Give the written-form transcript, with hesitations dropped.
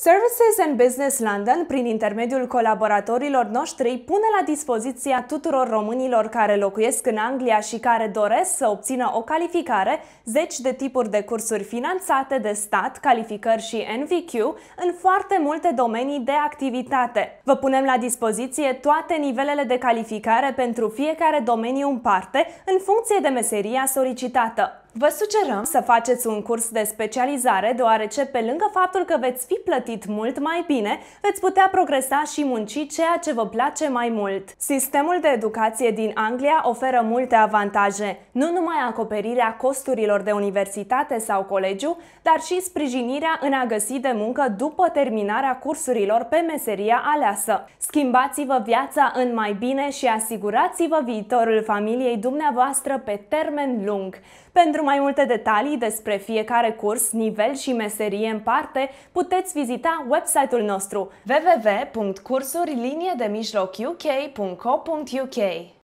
Services and Business London, prin intermediul colaboratorilor noștri, pune la dispoziția tuturor românilor care locuiesc în Anglia și care doresc să obțină o calificare, 10 de tipuri de cursuri finanțate de stat, calificări și NVQ în foarte multe domenii de activitate. Vă punem la dispoziție toate nivelele de calificare pentru fiecare domeniu în parte, în funcție de meseria solicitată. Vă sugerăm să faceți un curs de specializare, deoarece pe lângă faptul că veți fi plătit mult mai bine, veți putea progresa și munci ceea ce vă place mai mult. Sistemul de educație din Anglia oferă multe avantaje, nu numai acoperirea costurilor de universitate sau colegiu, dar și sprijinirea în a găsi de muncă după terminarea cursurilor pe meseria aleasă. Schimbați-vă viața în mai bine și asigurați-vă viitorul familiei dumneavoastră pe termen lung. Pentru mai multe detalii despre fiecare curs, nivel și meserie în parte, puteți vizita website-ul nostru www.cursuri-uk.co.uk.